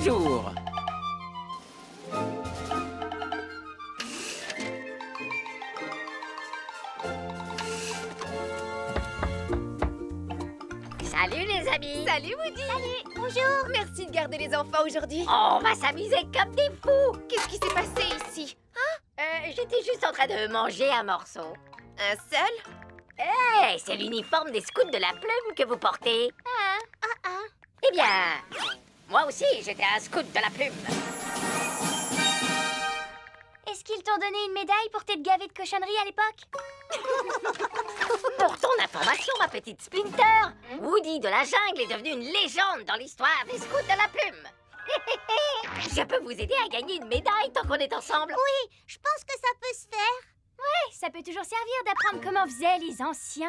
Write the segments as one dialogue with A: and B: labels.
A: Bonjour.
B: Salut les amis.
C: Salut Woody.
B: Salut. Bonjour.
C: Merci de garder les enfants aujourd'hui.
B: On va s'amuser comme des fous.
C: Qu'est-ce qui s'est passé ici?
B: J'étais juste en train de manger un morceau.
C: Un seul?
B: Hey, c'est l'uniforme des scouts de la plume que vous portez. Eh bien, moi aussi, j'étais un scout de la plume.
D: Est-ce qu'ils t'ont donné une médaille pour t'être gavé de cochonneries à l'époque?
B: Pour ton information, ma petite Splinter, Woody de la jungle est devenu une légende dans l'histoire des scouts de la plume. Je peux vous aider à gagner une médaille tant qu'on est ensemble.
D: Oui, je pense que ça peut se faire. Ouais, ça peut toujours servir d'apprendre comment faisaient les anciens.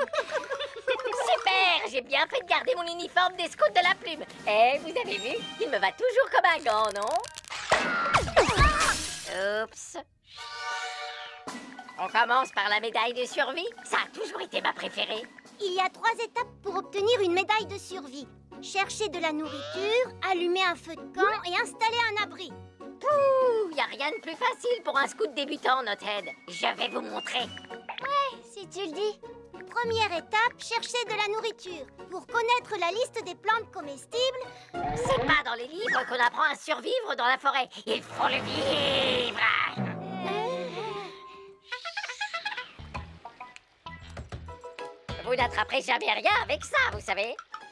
B: Super, j'ai bien fait de garder mon uniforme des scouts de la plume. Et vous avez vu, il me va toujours comme un gant, non? Oups. On commence par la médaille de survie. Ça a toujours été ma préférée.
D: Il y a 3 étapes pour obtenir une médaille de survie. Chercher de la nourriture, allumer un feu de camp et installer un abri.
B: Pouh, y a rien de plus facile pour un scout débutant, Knothead. Je vais vous montrer.
D: Ouais, si tu le dis. Première étape, chercher de la nourriture. Pour connaître la liste des plantes comestibles...
B: C'est pas dans les livres qu'on apprend à survivre dans la forêt. Il faut le vivre. Vous n'attraperez jamais rien avec ça, vous savez.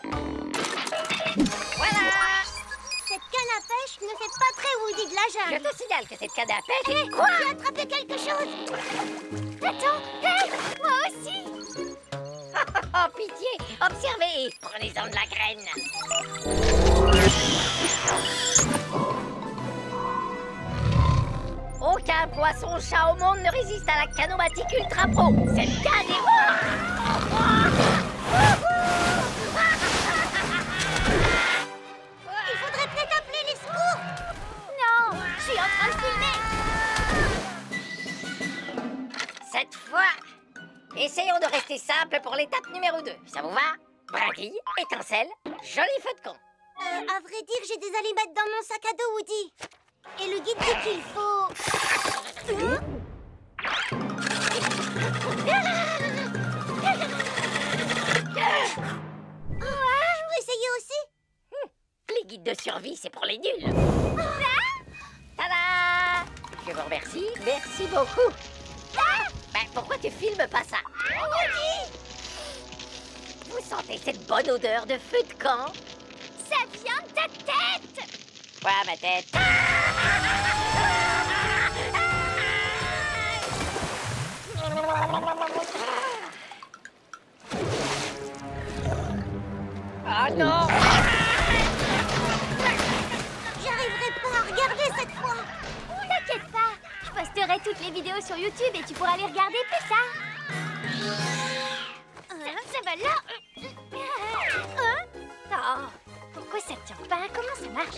B: Voilà.
D: Cette canne à pêche ne fait pas très Woody de la
B: Je
D: jungle.
B: te signale que cette canne à pêche est... Quoi?
D: J'ai attrapé quelque chose. Attends, hey, moi aussi.
B: Oh, pitié. Observez. Prenez-en de la graine. Aucun poisson-chat au monde ne résiste à la canomatique ultra pro. Cette canne est...
D: Il faudrait peut-être appeler les secours. Non, je suis en train de filmer.
B: Cette fois, essayons de rester simple pour l'étape numéro 2. Ça vous va? Brindille, étincelle, joli feu de camp.
D: À vrai dire, j'ai des allumettes dans mon sac à dos, Woody. Et le guide dit qu'il faut... Je peux essayer aussi?
B: Les guides de survie, c'est pour les nuls. Tada! Je vous remercie. Merci beaucoup. Ben, pourquoi tu filmes pas ça? Vous sentez cette bonne odeur de feu de camp?
D: Ça vient de ta tête!
B: Quoi, ma tête? Oh non!
D: J'arriverai pas à regarder cette fois. T'inquiète pas, je posterai toutes les vidéos sur YouTube et tu pourras les regarder plus tard. Ça va là? Oh, pourquoi ça tient pas? Comment ça marche?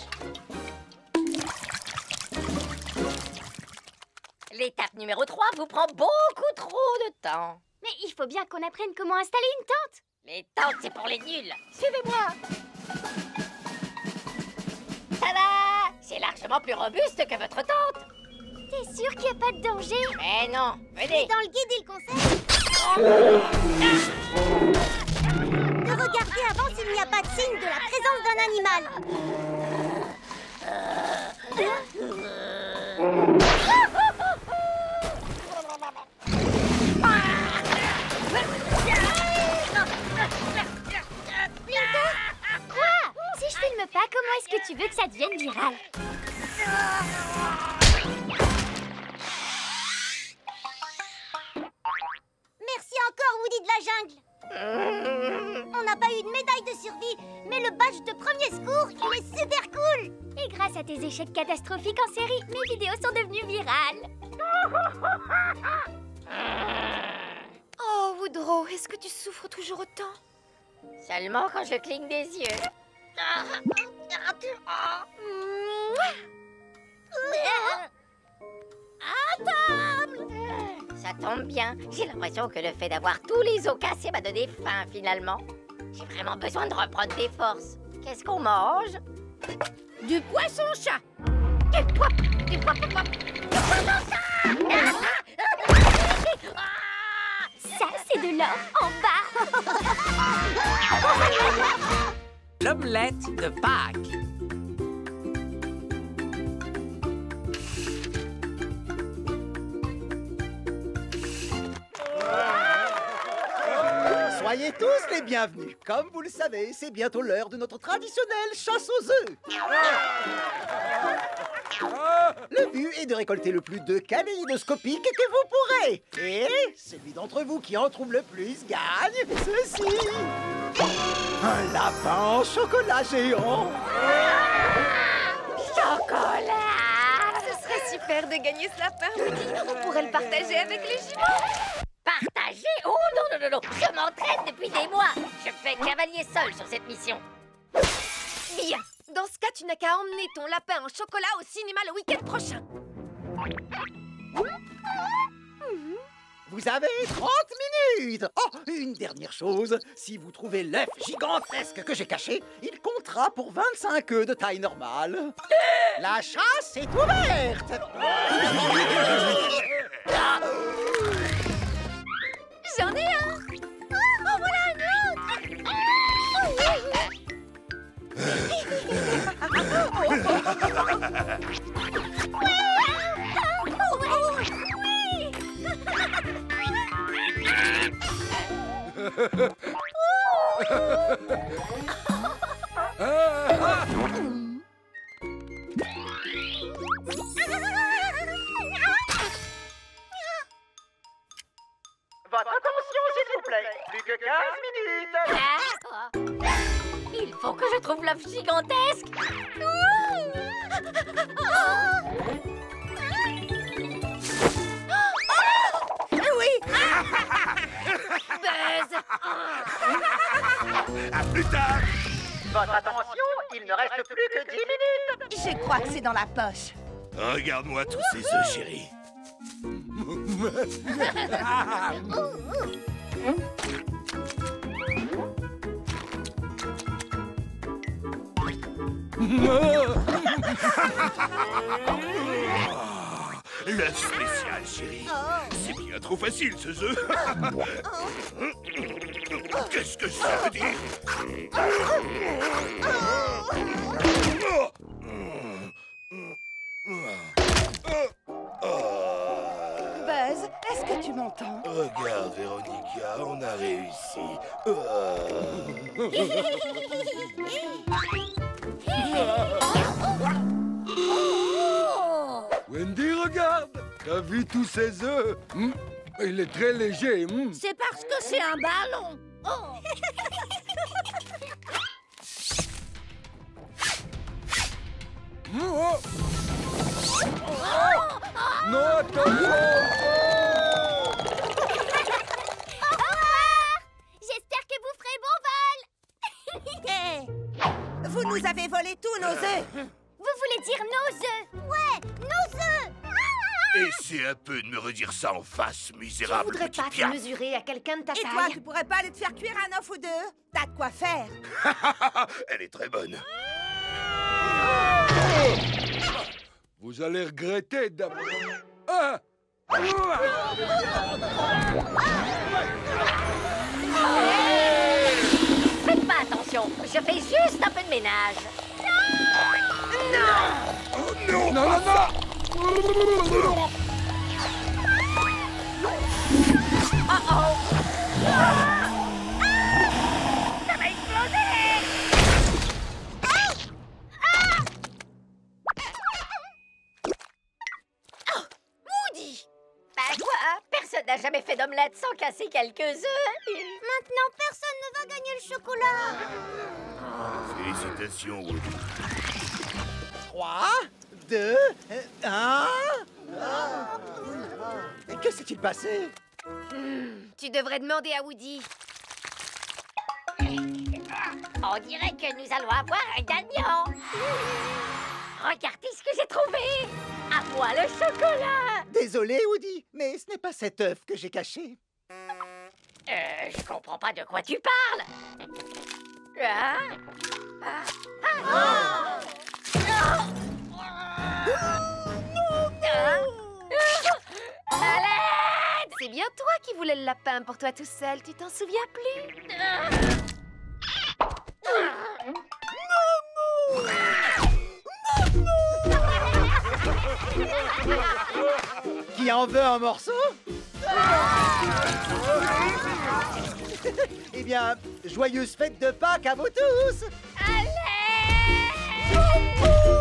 B: L'étape numéro 3 vous prend beaucoup trop de temps.
D: Mais il faut bien qu'on apprenne comment installer une tente.
B: Les tentes, c'est pour les nuls. Suivez-moi. Tada! C'est largement plus robuste que votre tente.
D: T'es sûr qu'il n'y a pas de danger?
B: Mais non,
D: Et
B: venez.
D: dans le guide, il conseille de regarder avant s'il n'y a pas de signe de la présence d'un animal. Quoi? Si je filme pas, comment est-ce que tu veux que ça devienne viral? Merci encore, Woody de la jungle. On n'a pas eu de médaille de survie, mais le badge de premier secours, il est super cool. Et grâce à tes échecs catastrophiques en série, mes vidéos sont devenues virales.
C: Oh, Woodrow, est-ce que tu souffres toujours autant?
B: Seulement quand je cligne des yeux.
D: À table.
B: Ça tombe bien. J'ai l'impression que le fait d'avoir tous les os cassés m'a donné faim, finalement. J'ai vraiment besoin de reprendre des forces. Qu'est-ce qu'on mange?
C: Du poisson-chat.
B: Du poisson-chat.
D: Ça, c'est de l'or en bas.
A: L'omelette de Pâques.
E: Soyez tous les bienvenus. Comme vous le savez, c'est bientôt l'heure de notre traditionnelle chasse aux œufs. Le but est de récolter le plus d'œufs kaléidoscopiques que vous pourrez. Et celui d'entre vous qui en trouve le plus gagne ceci. Un lapin en chocolat géant.
B: Chocolat!
C: Ce serait super de gagner ce lapin, Woody. On pourrait le partager avec les jumeaux.
B: Partager? Oh non, non, non, non! Je m'entraîne depuis des mois! Je fais cavalier seul sur cette mission.
C: Bien. Dans ce cas, tu n'as qu'à emmener ton lapin en chocolat au cinéma le week-end prochain.
E: Vous avez 30 minutes. Oh, une dernière chose. Si vous trouvez l'œuf gigantesque que j'ai caché, il comptera pour 25 œufs de taille normale. La chasse est ouverte.
C: J'en ai un. Oh, voilà un autre.
E: Votre attention, s'il vous plaît. Plus que 15 minutes.
B: Il faut que je trouve l'œuf gigantesque.
C: Oui.
B: Buzz!
F: À plus tard!
E: Votre attention, il ne reste plus que 10 minutes.
G: Je crois que c'est dans la poche.
F: Regarde-moi tous ces œufs, chérie. L'œuf spécial, chérie. C'est bien trop facile, ce œuf. Qu'est-ce que ça veut dire?
G: Buzz, est-ce que tu m'entends?
F: Regarde, Véronica, on a réussi.
H: Wendy, regarde! T'as vu tous ces œufs? Il est très léger.
C: C'est parce que c'est un ballon.
H: Oh. Non, attention!
D: J'espère que vous ferez bon vol.
G: Vous nous avez volé tous nos œufs.
D: Vous voulez dire nos œufs? Ouais, nos œufs.
F: Essaie un peu de me redire ça en face,
C: Je
F: misérable
C: voudrais
F: petit
C: pas te
F: piaf.
C: mesurer à quelqu'un de ta
G: Et
C: taille.
G: toi, tu pourrais pas aller te faire cuire un œuf ou deux? T'as de quoi faire.
F: Elle est très bonne.
H: Vous allez regretter d'abord. Ah!
B: Faites pas attention, je fais juste un peu de ménage.
H: Non, non, non!
B: Ça va exploser!
C: Woody.
B: Bah quoi? Personne n'a jamais fait d'omelette sans casser quelques œufs.
D: Maintenant, personne ne va gagner le chocolat.
F: Félicitations, Woody.
E: 3, 2, 1. Que s'est-il passé?
C: Tu devrais demander à Woody.
B: On dirait que nous allons avoir un gagnant. Regardez ce que j'ai trouvé. À moi le chocolat.
E: Désolé, Woody, mais ce n'est pas cet œuf que j'ai caché.
B: Je comprends pas de quoi tu parles. Hein?
C: C'est bien toi qui voulais le lapin pour toi tout seul, tu t'en souviens plus?
E: Qui en veut un morceau? Eh bien, joyeuse fête de Pâques à vous tous!
B: Allez!